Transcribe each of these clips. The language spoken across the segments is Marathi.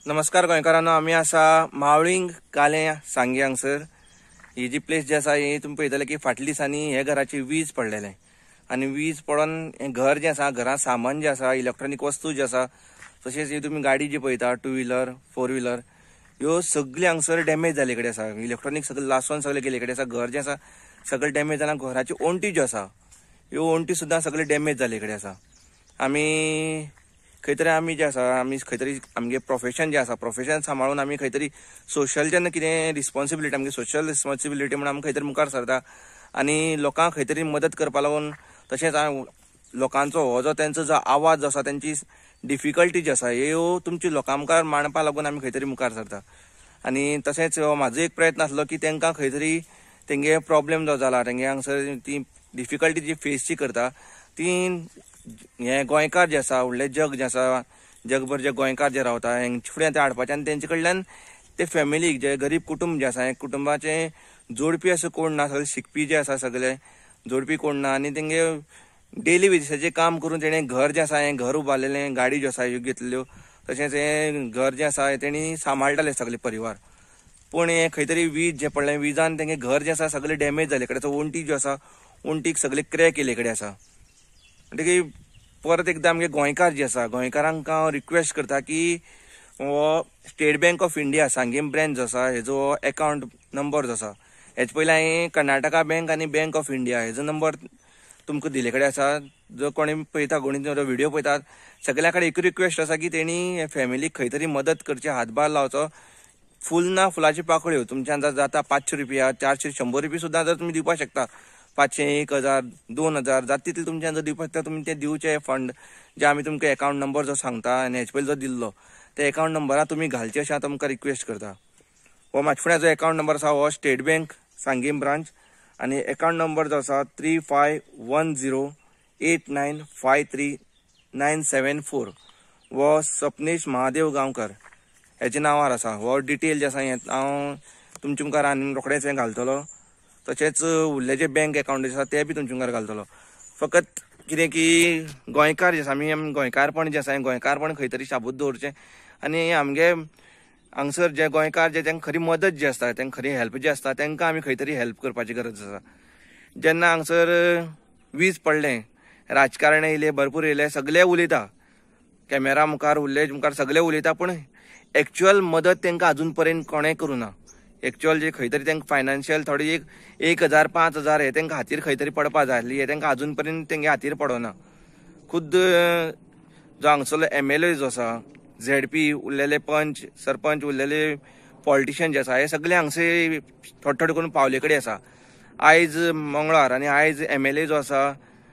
नमस्कार गोंयकारांनो, आमी आसा मावळिंग काले सांगे हांगसर। ही जी प्लेस जी आसा ही तुमी पळयतले की फाटल्या दिसांनी हे घराची वीज पडलेले आणि वीज पडून हे घर जे आसा, घरात सामान जे आसा, इलेक्ट्रॉनिक वस्तू जे आसा, तशेंच ही तुमी गाडी जी पळयता, 2 व्हीलर 4 व्हीलर, ह्यो सगळी हांगसर डॅमेज जाले कडेन आसा। इलेक्ट्रॉनिक सगळें लासोन सगळें गेले कडेन आसा। घर जे आसा सगळें डॅमेज जालां। घराची ओंटी ज्यो आसा ह्यो ओंटी सुद्दां सगळें डॅमेज जाले कडेन आसा। आमी खंय तरी आमी जे आसा, आमी खंय तरी आमगे प्रोफेशन जे आसा, प्रोफेशन सांबाळून आमी खंय तरी सोशल जेन्ना कितें रिस्पॉन्सिबिलिटी, आमगे सोशल रिस्पॉन्सिबिलिटी म्हणून आमी खंय तरी मुखार सरता आनी लोकांक खंय तरी मदत करपा लागून, तशेंच लोकांचो हो जो तेंचो जो आवाज जो आसा, तेंची डिफिकल्टी जी आसा ह्यो तुमची लोकां मुखार मांडपा लागून आमी खंय तरी मुखार सरता। आनी तशेंच म्हाजो एक प्रयत्न आसलो की तेंकां खंय तरी तेंगे प्रॉब्लेम जो जाला, तेंगे हांगसर ती डिफिकल्टी जी फेस जी करता ती हे गोंयकार जे आसा, व्हडले जग जे आसा, जगभर जे गोंयकार जे रावता हेंचे फुडें ते हाडपाचे आनी तेंचे कडल्यान ते फॅमिलीक, जे गरीब कुटुंब जे आसा, हे कुटुंबाचे जोडपी असो कोण ना, सगळे शिकपी जे आसा सगळे जोडपी कोण ना, आनी तेंगे डेली बेजिसाचें काम करून तेणे घर जे आसा हें घर उबारलेलें, गाडी ज्यो आसा ह्यो घेतल्यो, तशेंच हें घर जें आसा तेणी सांबाळटाले सगळे परिवार। पूण हें खंय तरी वीज जें पडलें, विजान तेंगे घर जें आसा सगळें डॅमेज जाले कडेन आसा। ओंटी ज्यो आसा, ओंटीक सगळे क्रॅक येयले कडेन आसा। म्हणटकीर परत एकदां आमगे गोंयकार जे आसा, गोंयकारांक हांव रिक्वेस्ट करता की हो State Bank of India Sanguem branch जो आसा हेजो अकाउंट नंबर जो आसा, हेचे पयलीं हांवें कर्नाटका बँक आनी बँक ऑफ इंडिया हेजो नंबर तुमकां दिले कडेन आसा। जो कोणी पळयता, कोणी जो व्हिडिओ पळयतात, सगळ्या कडेन एक रिक्वेस्ट आसा की तेणी फॅमिलीक खंय तरी मदत करची, हातभार लावचो। फूल ना फुलाची पाकळ्यो तुमच्यान जर जाता 500 रुपया, 400, 100 रुपया सुद्दां जर तुमी दिवपाक शकता, 500, 1000, 2000 जाता तितले तुमच्यान जर दिवपाक शकता तुमी ते दिवचे फंड, जे आमी तुमकां अकाउंट नंबर जो सांगता आनी हेचे पयलीं जो दिल्लो ते अकाउंट नंबरार तुमी घालचे अशें हांव तुमकां रिक्वेस्ट करता। हो म्हाजे फुड्यान जो अकाउंट नंबर आसा हो स्टेट बँक सांगेम ब्रांच, आनी अकाउंट नंबर जो आसा 3510895397 वो सपनेश महादेव गांवकर हेच्या नांवार आसा। हो डिटेल जे आसा हें हांव तुमचे मुखार आनी रोखडेंच हें घालतलो। तशेंच उरले जे बँक अकाउंट आसा ते बी तुमचे मुखार घालतलो। फकत कितें की गोंयकार जे आसा, आमी गोंयकारपण जे आसा हें गोंयकारपण खंय तरी शाबूत दवरचें आनी आमगे हांगसर जे गोंयकार जे तांकां खरी मदत जी आसता, तांकां खरी हेल्प जी आसता, तांकां आमी खंय तरी हेल्प करपाची गरज आसा। जेन्ना हांगसर वीज पडलें, राजकारण येयले, भरपूर येयले, सगळे उलयता, कॅमेरा मुखार उरले मुखार सगळे उलयता, पूण एक्चुअल मदत तांकां अजून पर्यंत कोणें करूं ना। एक्चुअल जे खंय तरी तांकां फायनान्शियल थोडी 1000, 5000 हे तांकां हातीर खंय तरी पडपा जाय आसली, हे तांकां अजून पर्यंत तेंगे हातीर पडोना। खुद्द जो हांगसरलो MLA जो आसा, ZP उरलेले पंच, सरपंच, उरलेले पॉलिटिशियन जे आसा, हे सगळे हांगसर थोडे थोडे करून पावले कडेन आसा। आयज मंगळार आनी आयज MLA जो आसा,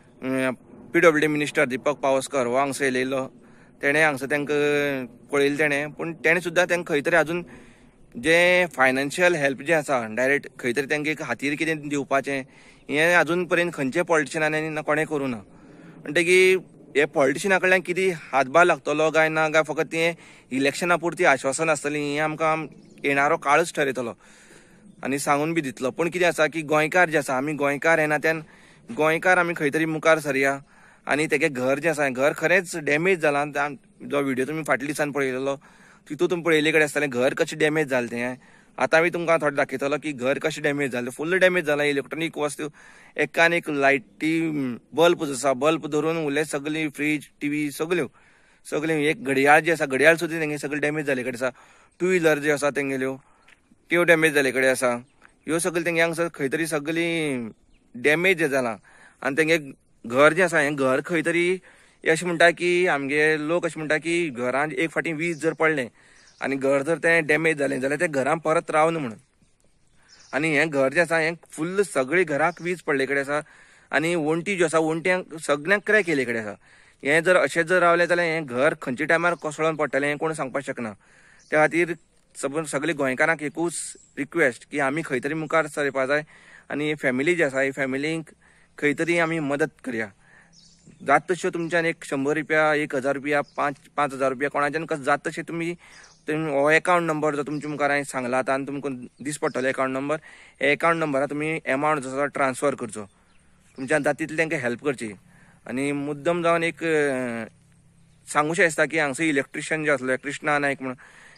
PWD मिनिस्टर दीपक पावसकर हो हांगसर येयलेलो, तेणें हांगसर तांकां पळयलें तेणें, पूण तेणें सुद्दां तांकां खंय तरी अजून जे फायनान्शियल हेल्प जे आसा, डायरेक्ट खंय तरी तांकां हातीर कितें दिवपाचें, हें अजून पर्यंत खंयचे पॉलिटिशियनांनी कोणें करूं ना। म्हणटकीर हे पॉलिटिशियना कडल्यान कितें हातभार लागतलो काय ना, काय फकत तें इलेक्शना पुरती आश्वासन आसतलीं, हें आमकां येणारो काळच ठरयतलो आनी सांगून बी दितलो। पूण कितें आसा की गोंयकार जे आसा, आमी गोंयकार हे नात्यान गोंयकार आमी खंय तरी मुखार सरया आनी तेगे घर जें आसा, घर खरेंच डॅमेज जालां। जो व्हिडिओ तुमी फाटल्या दिसान पळयलेलो तितूंत तुमी पळयले कडेन आसतलें घर कशें डॅमेज जालें तें। आतां हांवें तुमकां थोडें दाखयतलो की घर कशें डॅमेज जालें, फुल्ल डॅमेज जालां। इलेक्ट्रॉनीक वस्तू एकान एक लायटी, बल्ब जो आसा, बल्ब धरून उरले सगळी, फ्रीज, TV सगळ्यो एक घडयाळ जी आसा, घडयाळ सुद्दां तेंगे सगळे डॅमेज जाले कडेन आसा। 2 व्हीलर ज्यो आसा तेंगेल्यो त्यो डॅमेज जाले कडेन आसा। ह्यो सगळ्यो तेंगे हांगसर खंय तरी सगळी डॅमेज जे जालां। आनी तेंगे घर जें आसा, हें घर खंय तरी अशें म्हणटा की आमगे लोक अशें म्हणटा की घरान एक फावटी वीज जर पडलें आनी घर जर तें डॅमेज जालें जाल्यार तें घरान परत रावना म्हणून। आनी हें घर जें आसा हें फुल्ल सगळी घराक वीज पडले कडेन आसा आनी वणटी ज्यो आसा, वणट्यांक सगळ्यांक क्रॅक येयले कडेन आसा। हें जर अशें जर रावलें जाल्यार हें घर खंयच्या टायमार कोसळोन पडटलें हें कोण सांगपाक शकना। त्या खातीर सगळे गोंयकारांक एकूच रिक्वेस्ट की आमी खंय तरी मुखार सरपा जाय आनी फॅमिली जी आसा, ही फॅमिलींक खंय तरी आमी मदत करया। जाता तश्यो तुमच्यान 100 रुपया, 1000 रुपया, 5000 रुपया कोणाच्यान कशें जाता तशें तुमी हो अकाउंट नंबर जो तुमच्या मुखार हांवें सांगला आतां आनी तुमकां दीस पडटलो अकाउंट नंबर, हे अकाउंट नंबरार तुमी अमावंट जो आसा ट्रान्सफर करचो, तुमच्यान जाता तितली तांकां हेल्प करची। आनी मुद्दम जावन एक सांगूशें दिसता की हांगसर इलेक्ट्रिशियन जे आसले कृष्णा नायक म्हणून,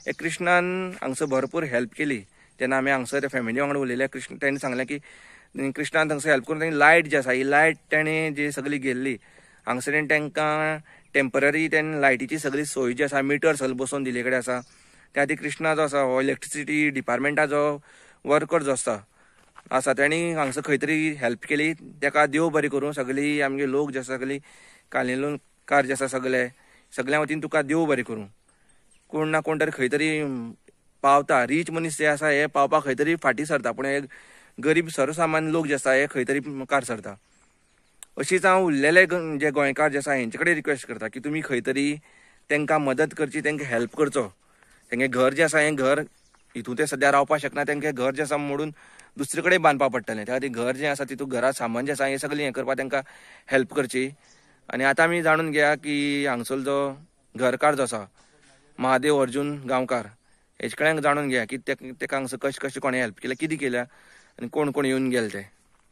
हे कृष्णान हांगसर भरपूर हेल्प केली. जेन्ना आमी हांगसर फॅमिली वांगडा उलयले कृष्ण तेणें सांगलें की कृष्णान हांगसर हेल्प करून तेणी लायट जी आसा ही लायट तेणें जी सगळी गेल्ली हांगसर तांकां टेम्पररी तेणें लायटीची सगळी सोय जी आसा मिटर सगळी बसोवन दिले कडेन आसा. त्या खातीर कृष्णा जो आसा हो इलेक्ट्रिसिटी डिपार्टमेंटाचो वर्कर जो आसा तेणी हांगसर खंय तरी हेल्प केली. ताका देव बरें करूं. सगळी आमगे लोक जे आसा सगळी कालिंकार जे आसा सगळ्या वतीन तुका देव बरें करूं. कोण ना कोण तरी खंय तरी पावता. रीच मनीस जे आसा हे पावपाक खंय तरी फाटीं सरता पूण हे गरीब सर्वसामान्य लोक जे आसा हे खंय तरी मुखार सरता. अशीच हांव उरलेले जे गोंयकार जे आसा हेंचे कडेन रिक्वेस्ट करता की तुमी खंय तरी तांकां मदत करची, तांकां हेल्प करचो. तेंगे घर जे आसा हें घर हितून ते सद्या रावपाक शकना. तेंगे घर जे आसा मोडून दुसरे कडेन बांदपाक पडटलें. त्या खातीर घर जें आसा तितून घरात सामान जें आसा हें सगळें हें करपाक तांकां हेल्प करची. आनी आतां आमी जाणून घेया की हांगसर जो घरकार जो आसा महादेव अर्जून गांवकार हेचे कडेन जाणून घेया की ताका हांगसर कशें कशें कोणें हेल्प केल्या, कितें केल्या आनी कोण कोण येवन गेले ते.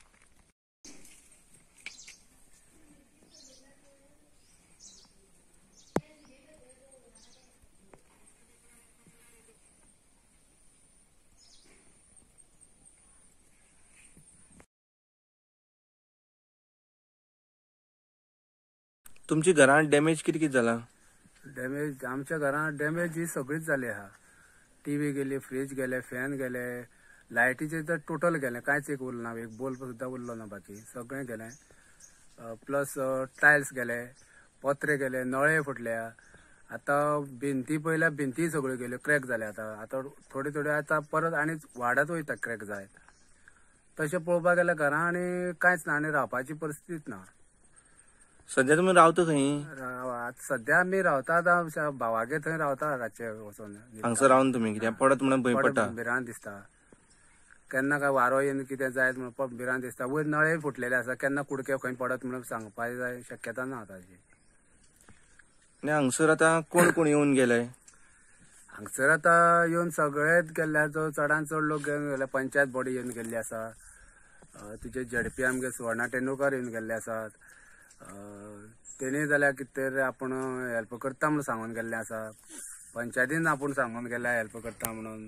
तुमची घरां डॅमेज कितें कितें जाला? डॅमेज आमच्या घरांत डॅमेज ही सगळीच जाली आहा. टीव्ही गेली, फ्रीज गेले, फॅन गेले, लायटीचे तर टोटल गेले, कांयच एक उरलं ना. एक बल्ब सुद्दां उरलो ना. बाकी सगळें गेलें. प्लस टायल्स गेले, पत्रे गेले, नळे फुटल्या. आतां भिंती पयल्या भिंती सगळ्यो गेल्यो, क्रॅक जाले. आतां थोडे थोडे आतां परत आनी वाडत वयता क्रॅक जायत. तशें पळोवपाक गेल्यार घरां आनी कांयच ना आनी रावपाची परिस्थितीच ना. सध्या तुमी रावता खंय? सध्या आमी रावता आतां भावागे थंय रावता रातचे वचून. हांगसर रावन तुमी कित्याक पडत म्हणून भंय पडटा? भिरांत दिसता. केन्ना काय वारो येवन कितें जायत म्हणून भिरांत दिसता. वयर नळे फुटलेले आसा, केन्ना कुडके खंय पडत म्हणून सांगपाक जाय शक्यता ना ताची. आनी हांगसर आतां कोण कोण येवन गेले? हांगसर आतां येवन सगळेच गेल्ले. चडांत चड लोक घेवन गेले. पंचायत बॉडी येवन गेल्ली आसा. तुजे झडपी आमगे सुवर्णा टेंडुलकर येवन गेल्ले आसात. तेणी जाल्यार कितें तर आपूण हेल्प करता म्हणून सांगून गेल्ले आसा. पंचायतीन आपूण सांगून गेल्या हेल्प करता म्हणून.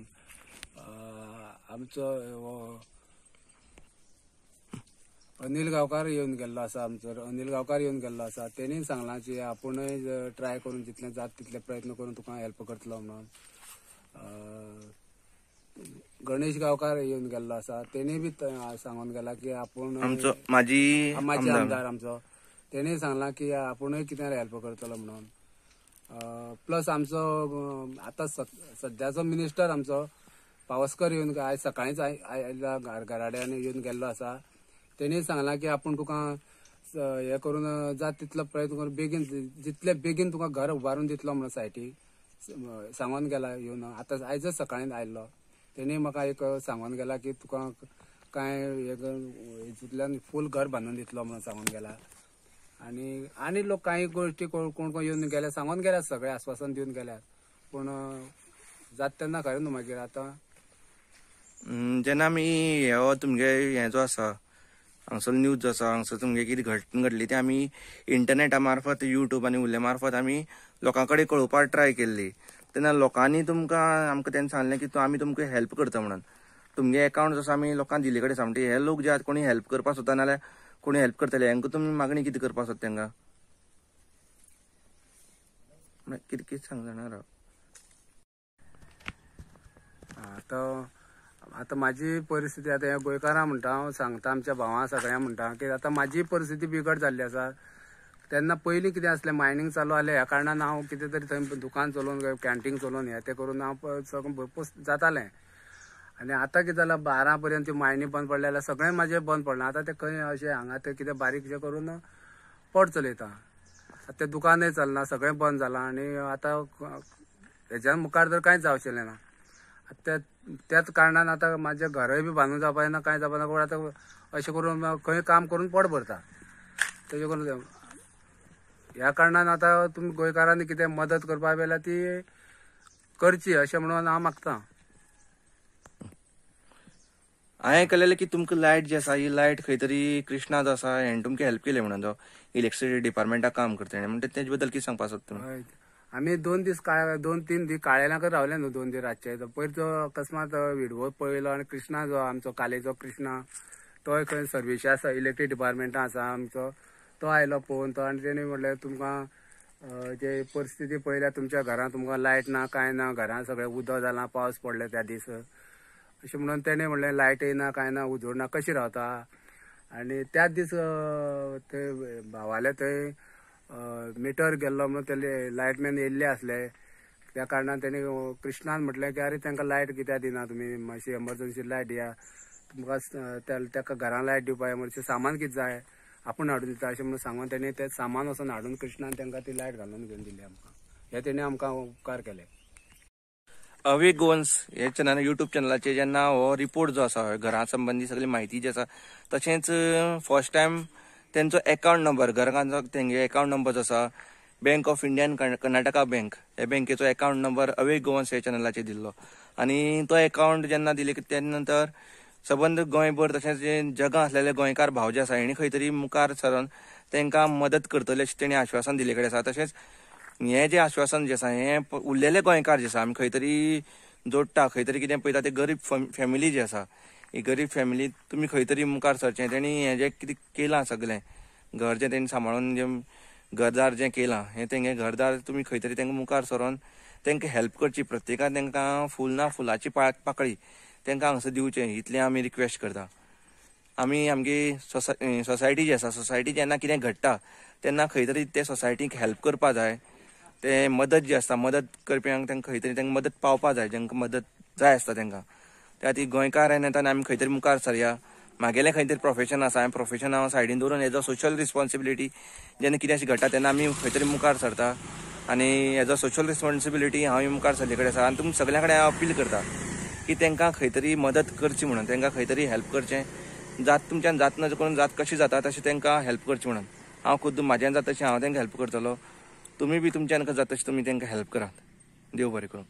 आमचो अनिल गांवकार येवन गेल्लो आसा. आमचो अनिल गांवकार येवन गेल्लो आसा. तेणी सांगलां की आपुणूय ट्राय करून जितले जात तितले प्रयत्न करून तुका हेल्प करतलो म्हणून. गणेश गांवकार येवन गेल्लो आसा. तेणी बी सांगून गेला की आपूण माजी आमदार आमचो तेणी सांगलां की आपुणूय कितें हेल्प करतलो म्हणून. प्लस आमचो आतां सद्याचो मिनिस्टर आमचो पावसकर येवन आयज सकाळींच आयला घराड्यान येवन गेल्लो आसा. तेणी सांगलां की आपूण तुका हे करून जात तितलो प्रयत्न करून बेगीन जितले बेगीन तुका घर उबारून दितलो म्हणून सायटीक सांगून गेला येवन. आतां आयजच सकाळीं आयल्लो. तेणी म्हाका एक सांगून गेला की तुका कांय हेतूंतल्यान फूल घर बांदून दितलो म्हणून सांगून गेला. आनी लोक काही गोष्टी कोण कोण येवन गेल्या सांगून गेल्यात, सगळे आश्वासन दिवन गेल्यात. पूण जात तेन्ना खरें न्हू मागीर. आतां जेन्ना आमी हो तुमगे हें जो आसा हांगसर न्यूज जो आसा हांगसर तुमगे कितें घटना घडली ती आमी इंटरनेटा मार्फत युट्यूब आनी उल्ले मार्फत आमी लोकां कडेन कळोवपाक ट्राय केल्ली. तेन्ना लोकांनी आमकां तेन्ना सांगलें की आमी तुमकां हेल्प करता म्हणून. तुमगे अकाउंट जो आसा आमी लोकांक दिल्ले कडेन आसा. म्हणटा हे लोक जे आसा कोणी हेल्प करपाक सोदता नाल्यार कोणी हेल्प करतले हांकां तुमी मागणी कितें करपाक सोदता तांकां? कितें कितें सांग जाणा राव. आतां म्हाजी परिस्थिती आतां हे गोंयकारां म्हणटा हांव सांगता आमच्या भावां सगळ्यांक म्हणटा की आतां म्हाजी परिस्थिती बिगड जाल्ली आसा. तेन्ना पयलीं कितें आसलें मायनींग चालू आसलें ह्या कारणान हांव कितें तरी थंय दुकान चलोवन कॅन्टीन चलोवन हें तें करून हांव सगळें भरपूर जातालें. आनी आतां कितें जालां 12 पर्यंत मायनी बंद पडले जाल्यार सगळें म्हाजें बंद पडलां. आतां तें खंय अशें हांगा तें कितें बारीकशें करून पोट चलयता. तें दुकानय चलना, सगळें बंद जालां. आनी आतां हेज्या मुखार तर कांयच जावचेलें ना. त्याच कारणान आतां म्हाजें घरय बी बांदून जावपाक ना, कांय जावपाक ना. पूण आतां अशें करून खंय काम करून पोट भरता. तेजे करून ह्या कारणान आतां तुमी गोंयकारांनी कितें मदत करपाक जाल्यार ती करची अशें म्हणून हांव मागतां. हांवें आयकलेलें की तुमकां लायट जी आसा ही लायट खंय तरी कृष्णा जो आसा हेणें तुमकां हेल्प केली म्हणून, जो इलेक्ट्रिसिटी डिपार्टमेंटाक काम करता हेणें. म्हणटा तेजे बद्दल कितें सांगपाक सोदता तुमी? आम्ही 2-3 दीस काळेलाकर रावले न्हू 2 दीस रातचे. पयर जो अकस्मात व्हिडिओ पळयलो आनी कृष्णा जो आमचो कालेचो कृष्णा तो खंय सर्विस आसा इलेक्ट्रीक डिपार्टमेंटान आसा आमचो, तो आयलो पळोवन तो आनी तेणी म्हणलें तुमकां जे परिस्थिती पळयल्या तुमच्या घरांत तुमकां लायट ना कांय ना, घरांत सगळें उदक जालां, पावस पडले त्या दीस अशें म्हणून तेणें म्हणलें लायट येना कांय ना, उजोड ना, कशी रावता. आनी त्याच दीस थंय भावाले थंय मिटर गेल्लो म्हणून ते लायटमॅन येयल्ले आसले. त्या कारणान तेणी कृष्णान म्हटलें की अरे तांकां लायट कित्याक दिना तुमी, मातशी एमर्जन्सी लायट दिया, तुमकां ताका घरां लायट दिवपाक मातशें सामान कितें जाय आपूण हाडून दिता अशें म्हणून सांगून तेणी तें सामान वचून हाडून कृष्णान तांकां ती लायट घालून घेवन दिली आमकां. हे तेणी आमकां उपकार केले. अवेक गोवन्स हे चॅनल युट्यूब चॅनलाचेर जेन्ना हो रिपोर्ट जो आसा घरा संबंधी सगळी म्हायती जी आसा तशेंच फर्स्ट टायम तेंचो अकाउंट नंबर घरांचो तेंगे अकाउंट नंबर जो आसा bank of Indian Karnataka bank हे बँकेचो अकाउंट नंबर अवेक गोवन्स हे चॅनलाचेर दिल्लो आनी तो अकाउंट जेन्ना दिले तेन्ना नंतर सबंद गोंयभर तशेंच जे जगां आसलेले गोंयकार भाव जे आसा हेणी खंय तरी मुखार सरून तांकां मदत करतले अशें तेणी आश्वासन दिले कडेन आसा. तशेंच हे जे आश्वासन जे आसा हे उरलेले गोंयकार जे आसा आमी खंय तरी जोडटा, खंय तरी कितें पळयता ते गरीब फॅमिली जी आसा ही गरीब फॅमिली तुमी खंय तरी मुखार सरचें. तेणी हें जें कितें केलां सगळें घर जें तेणी सांबाळून जें घरदार जें केलां हें तेंगे घरदार तुमी खंय तरी तांकां मुखार सरून तांकां हेल्प करची. प्रत्येकान तांकां फूल ना फुलाची पाकळी तांकां हांगसर दिवचें इतलें आमी रिक्वेस्ट करता. आमी आमगे सोसायटी जी आसा सोसायटी जेन्ना कितें घडटा तेन्ना खंय तरी ते सोसायटीक हेल्प करपा जाय. ते मदत जी आसता मदत करप्यांक तांकां खंय तरी तांकां मदत पावपा जाय जेंकां मदत जाय आसता तांकां. त्या खातीर गोंयकार येताना आमी खंय तरी मुखार सरया. म्हागेलें खंय तरी प्रोफेशन आसा हांवें प्रोफेशन हांव सायडीन दवरून एज अ सोशल रिस्पॉन्सिबिलिटी जेन्ना कितें अशें घडटा तेन्ना आमी खंय तरी मुखार सरता आनी एज अ सोशल रिस्पॉन्सिबिलिटी हांव मुखार सरले कडेन आसा. आनी तुमकां सगळ्या कडेन हांव अपील करता की तांकां खंय तरी मदत करची म्हणून तांकां खंय तरी हेल्प करचें. जात तुमच्यान जात नजर करून जात कशी जाता तशें तांकां हेल्प करचें म्हणून हांव खुद्द म्हाज्यान जाता तशें हांव तांकां हेल्प करतलो. तुमी बी तुमच्यान जाता तशें तुमी तांकां हेल्प करात. देव बरें करूं.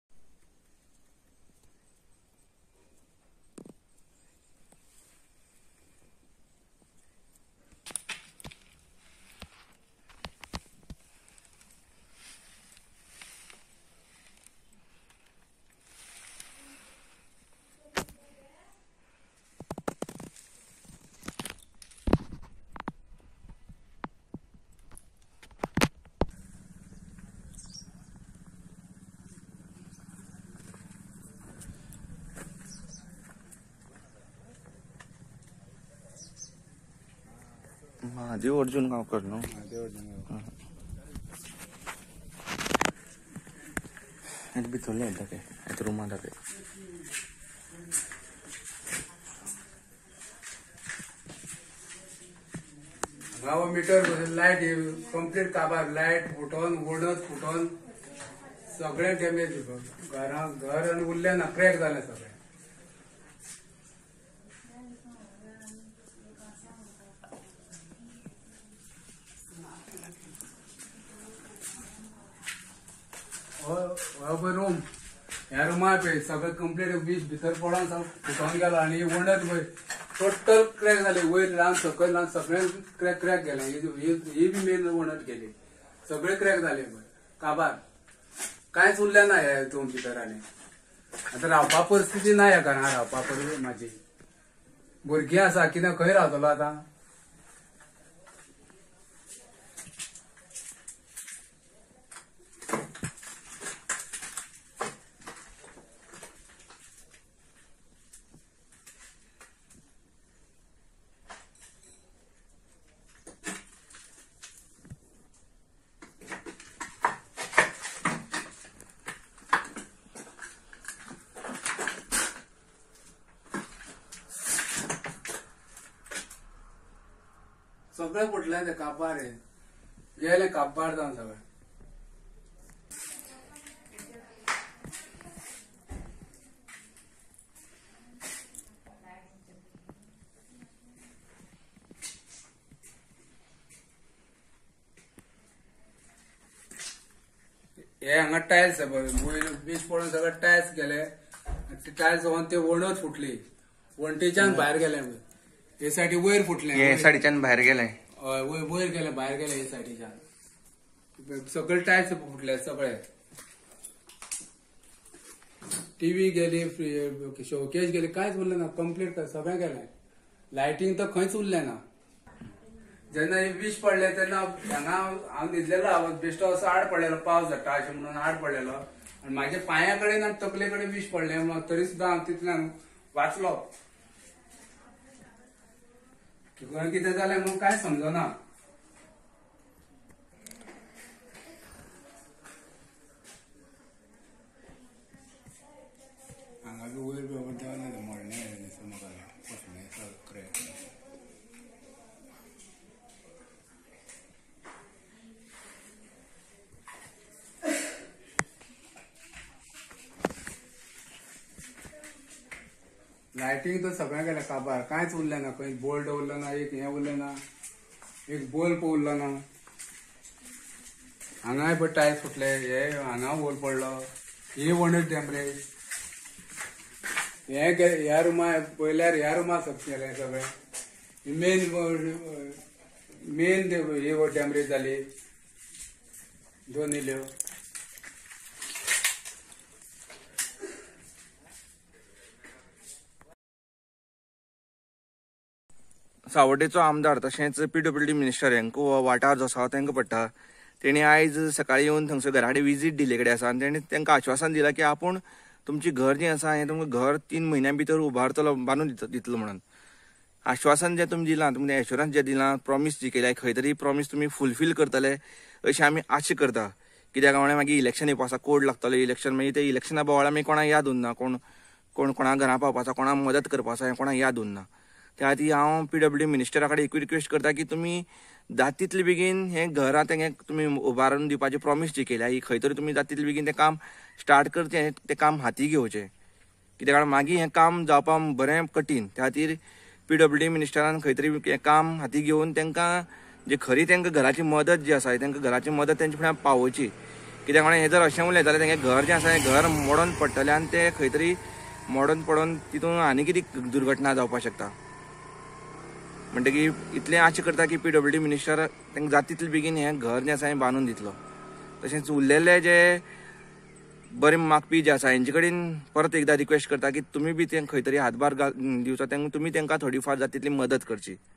महादेव अर्जुन गांवकर न्हू भितरले येता ते रुमान जाते. हांगा मिटर लायट कंप्लीट काबार लायट फुटोन उडत फुटोन सगळें डॅमेज घर आनी उरलें ना क्रॅक जालें सगळें. हो रूम ह्या रुमार पळय सगळें कंप्लीट वीज भितर पडोन फुटोन गेलो आनी वणत पळय टोटल क्रॅक जाले. वयर ल्हान सकयल ल्हान सगळें क्रॅक गेलें. ही बी मेन वणत गेली सगळें क्रॅक जाले पळय काबार कांयच उरलें ना ह्या रूम भितर. आनी आतां रावपा परिस्थिती ना ह्या घरान रावपा म्हाजी. भुरगीं आसा कितें खंय रावतलो आतां. सगळें फुटलें ते काबार गेलें काबार जावन सगळें. हे हांगा टायल्स वयर वीज पडून सगळे टायल्स गेले. टायल्स व्हरून ते वणत फुटली वणटीच्यान भायर गेले. हे सायडी वयर फुटले हे सायडीच्यान भायर गेले. वयर गेले भायर गेले हे सायडीच्यान. सगळे टायल्स फुटले सगळे. टीव्ही गेली, शोकेस गेले, कांयच उरलें ना. कंप्लीट सगळें गेलें. लायटिंग तर खंयच उरलें ना. जेन्ना वीज पडले तेन्ना हांगा हांव न्हिदलेलो बेश्टो असो आड पडलेलो, पावस जाता अशें म्हणून आड पडलेलो आनी म्हाज्या पांया कडेन आनी तकले कडेन वीज पडलें. तरी सुद्दां हांव तितल्यान वाचलो. खंय कितें जालें म्हणून कांय समजना. हांगा बी वयर देंवना मोडलें दिसता म्हाका. कसलें क्रॅक. लायटिंग तर सगळें गेलें काबार. कांयच उरलें ना. खंय बोल्ट उरलो ना, एक हें उरलें ना, एक बल्ब उरलो ना. हांगाय पळय टायल्स फुटले, हे हांगा होल पडलो, हे वणट डॅमरेज. ह्या रुमा पयल्यार ह्या रुमा गेलें सगळें. मेन हे डॅमरेज जाली, दोन इल्ल्यो. सावड्डेचो आमदार तशेंच PWD मिनिस्टर हांकां हो वाठार जो आसा तांकां पडटा. तेणी आयज सकाळीं येवन थंगसर घरा कडेन विजीट दिल्ले कडेन आसा आनी तेणी तांकां आश्वासन दिलां की आपूण तुमचें घर जें आसा हें तुमकां घर 3 म्हयन्यां भितर उबारतलो, बांदून दितलो म्हणून. आश्वासन जें तुमी दिलां, तुमकां एश्युरन्स जें दिलां, प्रॉमीस जी केल्या, खंय तरी प्रॉमीस तुमी फुलफील करतले अशी आमी आशा करता. कित्याक म्हळ्यार मागीर इलेक्शन येवपा आसा, कोड लागतलो इलेक्शन. मागीर ते इलेक्शना बोवाळां मागीर कोणाक याद उरना, कोणा घरा पावपाचो, कोणाक मदत करपाचो हें कोणाक याद उरना. त्या खातीर हांव PWD मिनिस्टरा कडेन एकूच रिक्वेस्ट करता की तुमी जाता तितले बेगीन हें घर तेंगे तुमी उबारून दिवपाची प्रॉमीस जी केल्या, ही खंय तरी तुमी जाता तितले बेगीन तें काम स्टार्ट करचें, तें काम हाती घेवचें. कित्याक मागीर हें काम जावपा बरें कठीण. त्या खातीर PWD मिनिस्टरान खंय तरी हें काम हाती घेवन तांकां जे खरी तांकां घराची मदत जी आसा तांकां घराची मदत तेंचे फुड्यान पावोवची. कित्याक म्हळ्यार हें जर अशें उरलें जाल्यार तेंगे घर जें आसा हें घर मोडोन पडटलें आनी तें खंय तरी मोडोन पडोन तितून आनी कितें दुर्घटना जावपाक शकता. म्हणटकीर इतलें आशा करता की PWD मिनिस्टर तांकां जाता तितले बेगीन हें घर जें आसा हें बांदून दितलो. तशेंच उरलेले जे बरें मागपी जे आसा हेंचे कडेन परत एकदां रिक्वेस्ट करता की तुमी बी तें खंय तरी हातभार दिवचो, तुमी तांकां थोडी फार जाता तितली मदत करची.